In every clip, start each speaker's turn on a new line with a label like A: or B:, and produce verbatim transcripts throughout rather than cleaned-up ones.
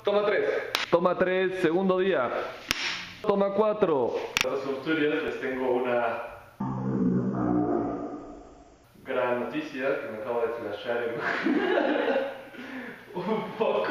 A: Toma tres. Toma tres, segundo día. Toma cuatro. A los Asturias les tengo una gran noticia que me acabo de flashear en... un poco.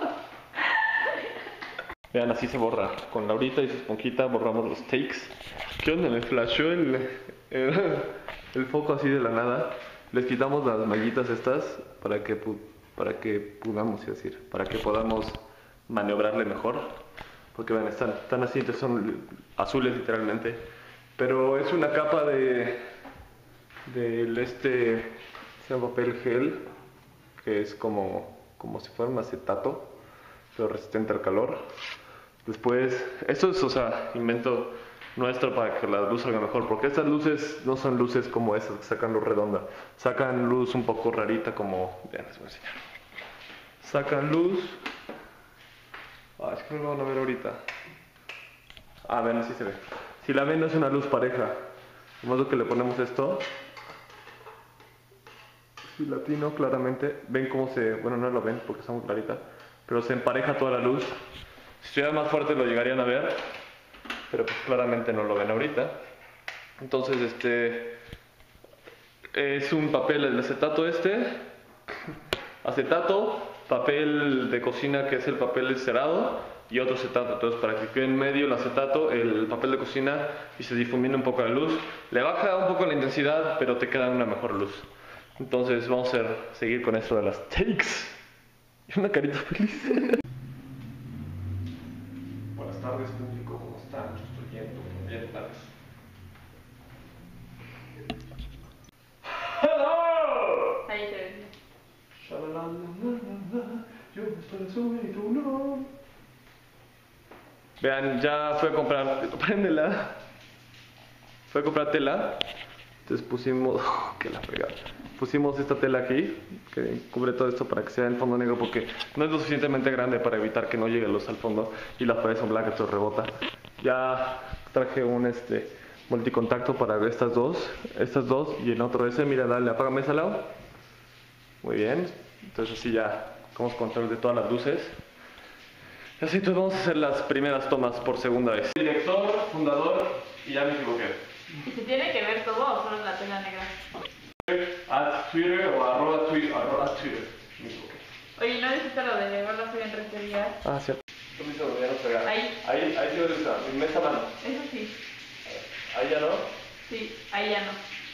A: Vean, así se borra. Con Laurita y su esponjita borramos los takes. ¿Qué onda? Me flasheó el, el, el foco así de la nada. Les quitamos las mallitas estas para que, para que podamos, es decir, para que podamos maniobrarle mejor. Porque vean, están, están así, son azules literalmente. Pero es una capa de del este, se llama papel gel, que es como, como si fuera un acetato, pero resistente al calor. Después, esto es, o sea, invento nuestro para que la luz salga mejor, porque estas luces no son luces como esas que sacan luz redonda, sacan luz un poco rarita como, vean, les voy a enseñar. Sacan luz, ah, es que no lo van a ver ahorita. Ah, ven, así se ve. Si la ven, no es una luz pareja, de modo que le ponemos esto. Si latino claramente, ven cómo se, bueno, no lo ven porque está muy clarita, pero se empareja toda la luz. Si estuviera más fuerte lo llegarían a ver, pero pues claramente no lo ven ahorita. Entonces este es un papel, el acetato este, acetato, papel de cocina que es el papel cerado y otro acetato. Entonces para que quede en medio el acetato, el papel de cocina y se difumine un poco la luz, le baja un poco la intensidad pero te queda una mejor luz. Entonces vamos a hacer, seguir con esto de las takes. Y una carita feliz. Buenas tardes público, ¿cómo están? Yo estoy bien, bien, tardes. ¡Hello!
B: Ahí te ven.
A: Yo estoy sobre tu no. Vean, ya fue a comprar, préndela. Fue a comprar tela. Entonces pusimos, oh, que la fregada. Pusimos esta tela aquí, que cubre todo esto para que sea el fondo negro, porque no es lo suficientemente grande para evitar que no llegue luz al fondo y las paredes son blancas, esto rebota. Ya traje un este multicontacto para estas dos, estas dos y el otro ese, mira, dale, apágame ese lado. Muy bien, entonces así ya vamos a control de todas las luces. Y así entonces vamos a hacer las primeras tomas por segunda vez. Director, fundador y ya me equivoqué.
B: ¿Y se tiene que ver todo o solo la tela negra?
A: A Twitter o arroba Twitter, arroba Twitter. Me equivoqué.
B: Oye, ¿no dijiste lo de verla subir en tres días?
A: Ah, cierto. Tú me dices, ya no se vea.
B: Ahí.
A: Ahí, ahí sí lo usa. Mi mesa mano.
B: Eso sí.
A: Ahí ya no.
B: Sí, ahí ya no.